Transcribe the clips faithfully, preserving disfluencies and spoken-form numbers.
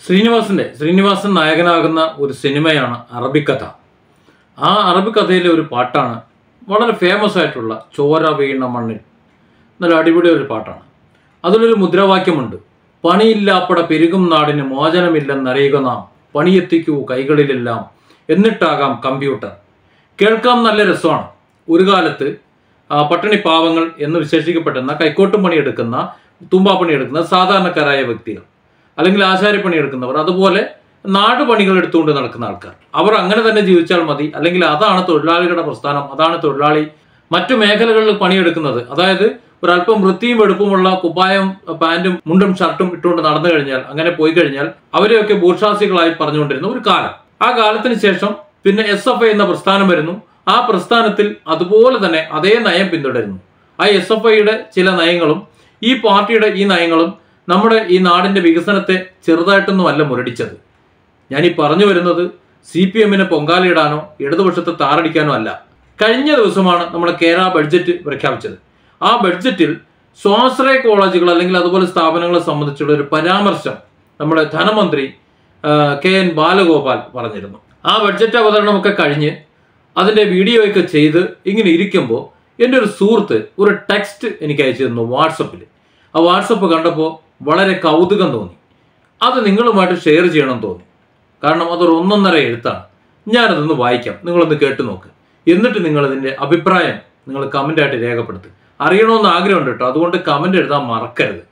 ശ്രീനിവാസന്റെ ശ്രീനിവാസൻ നായകനാകുന്ന ഒരു സിനിമയാണ് അറബിക്കഥ. ആ അറബിക്കഥയിലെ ഒരു പാട്ടാണ് വളരെ ഫേമസ് ആയിട്ടുള്ള ചോര വീണ മണ്ണിൽ. നല്ല അടിപൊളി ഒരു പാട്ടാണ്. അതിലൊരു മുദ്രാവാക്യമുണ്ട്: പണിയില്ലാപ്പട പെരുകും നാടിന് മോചനമില്ലെന്നറിയുക നാം, പണിയെത്തിക്കൂ കൈകളിലെല്ലാം എന്നിട്ടാകാം കമ്പ്യൂട്ടർ. കേൾക്കാൻ നല്ല രസമാണ്. ഒരു കാലത്ത് പട്ടിണി പാവങ്ങൾ എന്ന് വിശേഷിക്കപ്പെടുന്ന കൈക്കോട്ടും പണിയെടുക്കുന്ന തുമ്പാപ്പണി എടുക്കുന്ന സാധാരണക്കാരായ വ്യക്തികൾ, അല്ലെങ്കിൽ ആശാരിപ്പണി എടുക്കുന്നവർ, അതുപോലെ നാടുപണികൾ എടുത്തുകൊണ്ട് നടക്കുന്ന ആൾക്കാർ, അവർ അങ്ങനെ തന്നെ ജീവിച്ചാൽ മതി, അല്ലെങ്കിൽ അതാണ് തൊഴിലാളികളുടെ പ്രസ്ഥാനം, അതാണ് തൊഴിലാളി മറ്റു മേഖലകളിൽ പണിയെടുക്കുന്നത്. അതായത് ഒരല്പം വൃത്തിയും വെടുപ്പുമുള്ള കുപ്പായം പാൻറ്റും മുണ്ടും ഷർട്ടും ഇട്ടുകൊണ്ട് നടന്നു കഴിഞ്ഞാൽ, അങ്ങനെ പോയി കഴിഞ്ഞാൽ അവരെയൊക്കെ ബൂർഷാസികളായി പറഞ്ഞുകൊണ്ടിരുന്ന ഒരു കാലം. ആ കാലത്തിന് ശേഷം പിന്നെ എസ് എഫ് ഐ എന്ന പ്രസ്ഥാനം വരുന്നു. ആ പ്രസ്ഥാനത്തിൽ അതുപോലെ തന്നെ അതേ നയം പിന്തുടരുന്നു. ആ എസ് എഫ് ഐയുടെ ചില നയങ്ങളും ഈ പാർട്ടിയുടെ ഈ നയങ്ങളും നമ്മുടെ ഈ നാടിന്റെ വികസനത്തെ ചെറുതായിട്ടൊന്നും അല്ല മുരടിച്ചത്. ഞാൻ ഈ പറഞ്ഞു വരുന്നത് സി പി എമ്മിനെ പൊങ്കാലയിടാനോ ഇടതുപക്ഷത്തെ താറടിക്കാനോ അല്ല. കഴിഞ്ഞ ദിവസമാണ് നമ്മുടെ കേരള ബഡ്ജറ്റ് പ്രഖ്യാപിച്ചത്. ആ ബഡ്ജറ്റിൽ സ്വാശ്രയ കോളേജുകൾ അല്ലെങ്കിൽ അതുപോലെ സ്ഥാപനങ്ങളെ സംബന്ധിച്ചുള്ള ഒരു പരാമർശം നമ്മുടെ ധനമന്ത്രി കെ എൻ ബാലഗോപാൽ പറഞ്ഞിരുന്നു. ആ ബഡ്ജറ്റ് അവതരണമൊക്കെ കഴിഞ്ഞ് അതിൻ്റെ വീഡിയോ ഒക്കെ ചെയ്ത് ഇങ്ങനെ ഇരിക്കുമ്പോൾ എൻ്റെ ഒരു സുഹൃത്ത് ഒരു ടെക്സ്റ്റ് എനിക്ക് അയച്ചു തന്നു വാട്സപ്പിൽ. ആ വാട്സപ്പ് കണ്ടപ്പോൾ വളരെ കൗതുകം തോന്നി. അത് നിങ്ങളുമായിട്ട് ഷെയർ ചെയ്യണം തോന്നി. കാരണം അതൊരു ഒന്നൊന്നര എഴുത്താണ്. ഞാനതൊന്ന് വായിക്കാം, നിങ്ങളൊന്ന് കേട്ടു നോക്ക്. എന്നിട്ട് നിങ്ങളിതിൻ്റെ അഭിപ്രായം നിങ്ങൾ കമൻ്റായിട്ട് രേഖപ്പെടുത്തുക. അറിയണമെന്ന് ആഗ്രഹമുണ്ട് കേട്ടോ, അതുകൊണ്ട് കമൻ്റ് എഴുതാൻ മറക്കരുത്.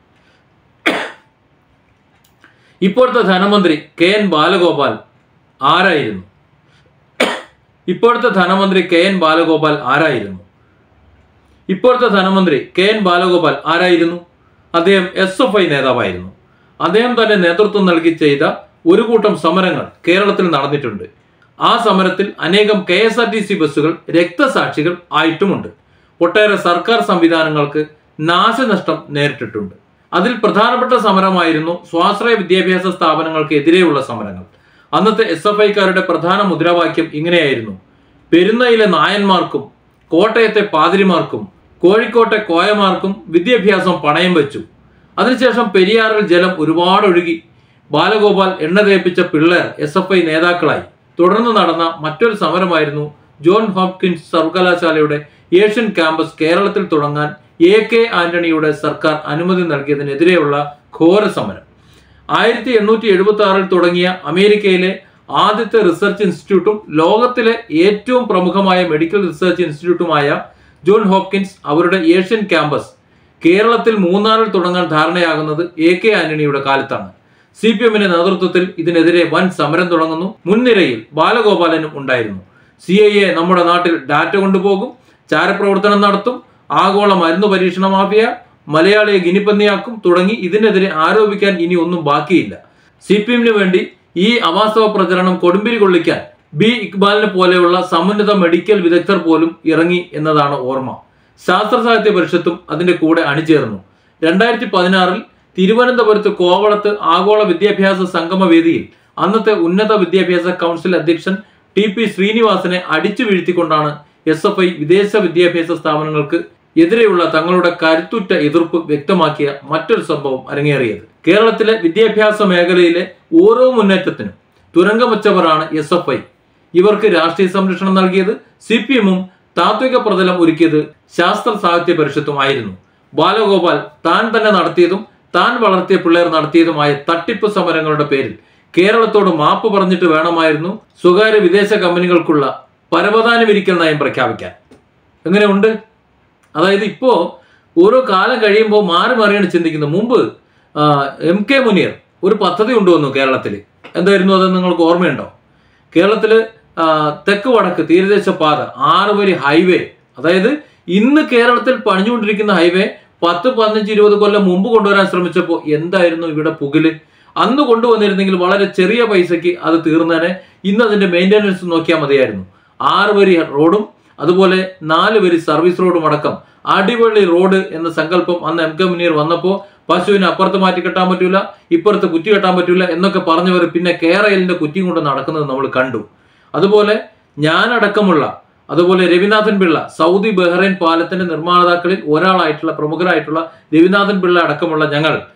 ഇപ്പോഴത്തെ ധനമന്ത്രി കെ എൻ ബാലഗോപാൽ ആരായിരുന്നു? ഇപ്പോഴത്തെ ധനമന്ത്രി കെ എൻ ബാലഗോപാൽ ആരായിരുന്നു? ഇപ്പോഴത്തെ ധനമന്ത്രി കെ എൻ ബാലഗോപാൽ ആരായിരുന്നു? അദ്ദേഹം എസ് എഫ് ഐ നേതാവായിരുന്നു. അദ്ദേഹം തന്നെ നേതൃത്വം നൽകി ചെയ്ത ഒരു കൂട്ടം സമരങ്ങൾ കേരളത്തിൽ നടന്നിട്ടുണ്ട്. ആ സമരത്തിൽ അനേകം K S R T C ബസ്സുകൾ രക്തസാക്ഷികൾ ആയിട്ടുമുണ്ട്. ഒട്ടേറെ സർക്കാർ സംവിധാനങ്ങൾക്ക് നാശനഷ്ടം നേരിട്ടിട്ടുണ്ട്. അതിൽ പ്രധാനപ്പെട്ട സമരമായിരുന്നു സ്വാശ്രയ വിദ്യാഭ്യാസ സ്ഥാപനങ്ങൾക്ക് എതിരെയുള്ള സമരങ്ങൾ. അന്നത്തെ എസ് എഫ് ഐക്കാരുടെ പ്രധാന മുദ്രാവാക്യം ഇങ്ങനെയായിരുന്നു: പെരുന്നയിലെ നായന്മാർക്കും കോട്ടയത്തെ പാതിരിമാർക്കും കോഴിക്കോട്ടെ കോയമാർക്കും വിദ്യാഭ്യാസം പണയം വെച്ചു. അതിനുശേഷം പെരിയാറിൽ ജലം ഒരുപാട് ഒഴുകി. ബാലഗോപാൽ എണ്ണ തേപ്പിച്ച പിള്ളേർ എസ് എഫ് ഐ നേതാക്കളായി. തുടർന്ന് നടന്ന മറ്റൊരു സമരമായിരുന്നു ജോൺ ഹോപ്കിൻസ് സർവകലാശാലയുടെ ഏഷ്യൻ ക്യാമ്പസ് കേരളത്തിൽ തുടങ്ങാൻ എ കെ ആന്റണിയുടെ സർക്കാർ അനുമതി നൽകിയതിനെതിരെയുള്ള ഘോര സമരം. ആയിരത്തി എണ്ണൂറ്റി എഴുപത്തി ആറിൽ തുടങ്ങിയ അമേരിക്കയിലെ ആദ്യത്തെ റിസർച്ച് ഇൻസ്റ്റിറ്റ്യൂട്ടും ലോകത്തിലെ ഏറ്റവും പ്രമുഖമായ മെഡിക്കൽ റിസർച്ച് ഇൻസ്റ്റിറ്റ്യൂട്ടുമായ ജോൺ ഹോപ്കിൻസ് അവരുടെ ഏഷ്യൻ ക്യാമ്പസ് കേരളത്തിൽ മൂന്നാറിൽ തുടങ്ങാൻ ധാരണയാകുന്നത് എ കെ ആന്റണിയുടെ കാലത്താണ്. സി പി എമ്മിന്റെ നേതൃത്വത്തിൽ ഇതിനെതിരെ വൻ സമരം തുടങ്ങുന്നു. മുൻനിരയിൽ ബാലഗോപാലനും ഉണ്ടായിരുന്നു. സി ഐ എ നമ്മുടെ നാട്ടിൽ ഡാറ്റ കൊണ്ടുപോകും, ചാരപ്രവർത്തനം നടത്തും, ആഗോള മരുന്ന് പരീക്ഷണ മാഫിയ, മലയാളിയെ ഗിനിപ്പന്നിയാക്കും തുടങ്ങി ഇതിനെതിരെ ആരോപിക്കാൻ ഇനി ഒന്നും ബാക്കിയില്ല. സി പി എമ്മിന് വേണ്ടി ഈ അവാസ്തവ പ്രചരണം കൊടുമ്പിരി കൊള്ളിക്കാൻ ബി ഇക്ബാലിനെ പോലെയുള്ള സമുന്നത മെഡിക്കൽ വിദഗ്ധർ പോലും ഇറങ്ങി എന്നതാണ് ഓർമ്മ. ശാസ്ത്ര സാഹിത്യ പരിഷത്തും അതിന്റെ കൂടെ അണിചേർന്നു. രണ്ടായിരത്തി പതിനാറിൽ തിരുവനന്തപുരത്ത് കോവളത്ത് ആഗോള വിദ്യാഭ്യാസ സംഗമവേദിയിൽ അന്നത്തെ ഉന്നത വിദ്യാഭ്യാസ കൗൺസിൽ അധ്യക്ഷൻ ടി പി ശ്രീനിവാസനെ അടിച്ചു വീഴ്ത്തിക്കൊണ്ടാണ് എസ് എഫ് ഐ വിദേശ വിദ്യാഭ്യാസ സ്ഥാപനങ്ങൾക്ക് എതിരെയുള്ള തങ്ങളുടെ കരുത്തുറ്റ എതിർപ്പ് വ്യക്തമാക്കിയ മറ്റൊരു സംഭവം അരങ്ങേറിയത്. കേരളത്തിലെ വിദ്യാഭ്യാസ മേഖലയിലെ ഓരോ മുന്നേറ്റത്തിനും തുരങ്കം വെച്ചവരാണ് എസ് എഫ് ഐ. ഇവർക്ക് രാഷ്ട്രീയ സംരക്ഷണം നൽകിയത് സി പി എമ്മും താത്വിക പ്രതലം ഒരുക്കിയത് ശാസ്ത്ര സാഹിത്യ പരിഷത്തുമായിരുന്നു. ബാലഗോപാൽ താൻ തന്നെ നടത്തിയതും താൻ വളർത്തിയ പിള്ളേർ നടത്തിയതുമായ തട്ടിപ്പ് സമരങ്ങളുടെ പേരിൽ കേരളത്തോട് മാപ്പ് പറഞ്ഞിട്ട് വേണമായിരുന്നു സ്വകാര്യ വിദേശ കമ്പനികൾക്കുള്ള പരവതാനി വിരിക്കൽ നയം പ്രഖ്യാപിക്കാൻ. എങ്ങനെയുണ്ട്? അതായത് ഇപ്പോൾ ഓരോ കാലം കഴിയുമ്പോൾ മാറി മാറിയാണ് ചിന്തിക്കുന്നത്. മുമ്പ് എം കെ മുനീർ ഒരു പദ്ധതി കൊണ്ടുവന്നു കേരളത്തിൽ. എന്തായിരുന്നു അത് നിങ്ങൾക്ക് ഓർമ്മയുണ്ടോ? കേരളത്തിൽ തെക്ക് വടക്ക് തീരദേശ പാത ആറ് വരി ഹൈവേ, അതായത് ഇന്ന് കേരളത്തിൽ പണിഞ്ഞുകൊണ്ടിരിക്കുന്ന ഹൈവേ പത്ത് പതിനഞ്ച് ഇരുപത് കൊല്ലം മുമ്പ് കൊണ്ടുവരാൻ ശ്രമിച്ചപ്പോൾ എന്തായിരുന്നു ഇവിടെ പുകില്? അന്ന് കൊണ്ടുവന്നിരുന്നെങ്കിൽ വളരെ ചെറിയ പൈസയ്ക്ക് അത് തീർന്നേനെ. ഇന്ന് അതിന്റെ മെയിൻ്റെനൻസ് നോക്കിയാൽ മതിയായിരുന്നു. ആറ് വരി റോഡും അതുപോലെ നാല് വരി സർവീസ് റോഡും അടക്കം അടിപൊളി റോഡ് എന്ന സങ്കല്പം അന്ന് എം കെ മുനീർ വന്നപ്പോൾ പശുവിനെ അപ്പുറത്ത് മാറ്റി കെട്ടാൻ പറ്റൂല, ഇപ്പുറത്ത് കുറ്റി കെട്ടാൻ പറ്റൂല എന്നൊക്കെ പറഞ്ഞവർ പിന്നെ കേരളയിലിന്റെ കുറ്റിയും കൊണ്ട് നടക്കുന്നത് നമ്മൾ കണ്ടു. അതുപോലെ ഞാനടക്കമുള്ള അതുപോലെ രവിനാഥൻ പിള്ള, സൗദി ബഹ്റൈൻ പാലത്തിന്റെ നിർമ്മാതാക്കളിൽ ഒരാളായിട്ടുള്ള പ്രമുഖരായിട്ടുള്ള രവിനാഥൻ പിള്ള അടക്കമുള്ള ഞങ്ങൾ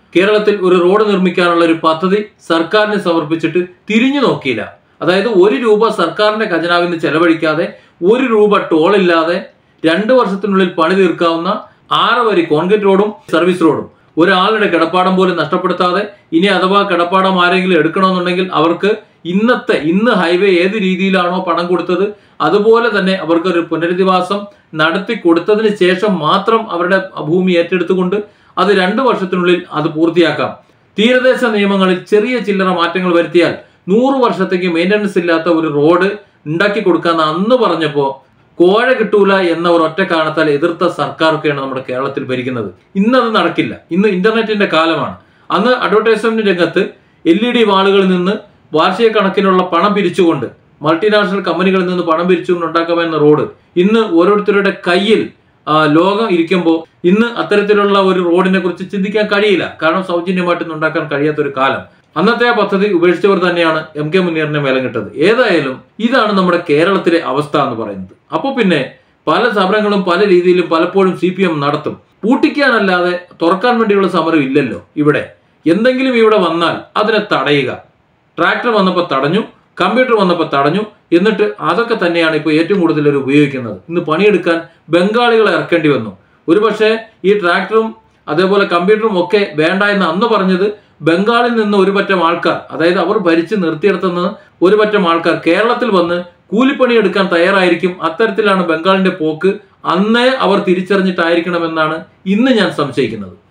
കേരളത്തിൽ ഒരു റോഡ് നിർമ്മിക്കാനുള്ള ഒരു പദ്ധതി സർക്കാരിന് സമർപ്പിച്ചിട്ട് തിരിഞ്ഞു നോക്കിയില്ല. അതായത് ഒരു രൂപ സർക്കാരിന്റെ ഖജനാവിൽ നിന്ന് ചെലവഴിക്കാതെ, ഒരു രൂപ ടോൾ ഇല്ലാതെ രണ്ട് വർഷത്തിനുള്ളിൽ പണി തീർക്കാവുന്ന ആറ് വരി കോൺക്രീറ്റ് റോഡും സർവീസ് റോഡും ഒരാളുടെ കിടപ്പാടം പോലും നഷ്ടപ്പെടുത്താതെ, ഇനി അഥവാ കിടപ്പാടം ആരെങ്കിലും എടുക്കണമെന്നുണ്ടെങ്കിൽ അവർക്ക് ഇന്നത്തെ ഇന്ന് ഹൈവേ ഏത് രീതിയിലാണോ പണം കൊടുത്തത് അതുപോലെ തന്നെ അവർക്ക് ഒരു പുനരധിവാസം നടത്തി കൊടുത്തതിന് ശേഷം മാത്രം അവരുടെ ഭൂമി ഏറ്റെടുത്തുകൊണ്ട് അത് രണ്ട് വർഷത്തിനുള്ളിൽ അത് പൂർത്തിയാക്കാം. തീരദേശ നിയമങ്ങളിൽ ചെറിയ ചില്ലറ മാറ്റങ്ങൾ വരുത്തിയാൽ നൂറ് വർഷത്തേക്ക് മെയിൻ്റനൻസ് ഇല്ലാത്ത ഒരു റോഡ് ഉണ്ടാക്കി കൊടുക്കാന്ന് അന്ന് പറഞ്ഞപ്പോൾ കോഴ കിട്ടൂല എന്ന ഒരു ഒറ്റ കാരണത്താൽ എതിർത്ത സർക്കാരൊക്കെയാണ് നമ്മുടെ കേരളത്തിൽ ഭരിക്കുന്നത്. ഇന്നത് നടക്കില്ല. ഇന്ന് ഇന്റർനെറ്റിന്റെ കാലമാണ്. അന്ന് അഡ്വർടൈസ്മെന്റ് രംഗത്ത് എൽ ഇ ഡി വാളുകളിൽ നിന്ന് വാർഷിക കണക്കിനുള്ള പണം പിരിച്ചുകൊണ്ട്, മൾട്ടിനാഷണൽ കമ്പനികളിൽ നിന്ന് പണം പിരിച്ചുകൊണ്ട് ഉണ്ടാക്കാമെന്ന റോഡ് ഇന്ന് ഓരോരുത്തരുടെ കയ്യിൽ ലോകം ഇരിക്കുമ്പോൾ ഇന്ന് അത്തരത്തിലുള്ള ഒരു റോഡിനെ കുറിച്ച് ചിന്തിക്കാൻ കഴിയില്ല. കാരണം സൗജന്യമായിട്ടൊന്നും ഉണ്ടാക്കാൻ കഴിയാത്ത ഒരു കാലം. അന്നത്തെ ആ പദ്ധതി ഉപേക്ഷിച്ചവർ തന്നെയാണ് എം കെ മുനീറിനെ മേലം കിട്ടത്. ഏതായാലും ഇതാണ് നമ്മുടെ കേരളത്തിലെ അവസ്ഥ എന്ന് പറയുന്നത്. അപ്പോൾ പിന്നെ പല സമരങ്ങളും പല രീതിയിലും പലപ്പോഴും സി പി എം നടത്തും. പൂട്ടിക്കാനല്ലാതെ തുറക്കാൻ വേണ്ടിയുള്ള സമരം ഇല്ലല്ലോ ഇവിടെ. എന്തെങ്കിലും ഇവിടെ വന്നാൽ അതിനെ തടയുക. ട്രാക്ടർ വന്നപ്പോൾ തടഞ്ഞു, കമ്പ്യൂട്ടർ വന്നപ്പോൾ തടഞ്ഞു, എന്നിട്ട് അതൊക്കെ തന്നെയാണ് ഇപ്പോൾ ഏറ്റവും കൂടുതൽ അവർ ഉപയോഗിക്കുന്നത്. ഇന്ന് പണിയെടുക്കാൻ ബംഗാളികളെ ഇറക്കേണ്ടി വന്നു. ഒരുപക്ഷെ ഈ ട്രാക്ടറും അതേപോലെ കമ്പ്യൂട്ടറും ഒക്കെ വേണ്ട എന്ന് അന്ന് പറഞ്ഞത് ബംഗാളിൽ നിന്ന് ഒരു പറ്റം ആൾക്കാർ, അതായത് അവർ ഭരിച്ച് നിർത്തിയെടുത്തുന്ന ഒരു പറ്റം ആൾക്കാർ കേരളത്തിൽ വന്ന് കൂലിപ്പണി എടുക്കാൻ തയ്യാറായിരിക്കും. അത്തരത്തിലാണ് ബംഗാളിന്റെ പോക്ക്. അന്നേ അവർ തിരിച്ചറിഞ്ഞിട്ടായിരിക്കണമെന്നാണ് ഇന്ന് ഞാൻ സംശയിക്കുന്നത്.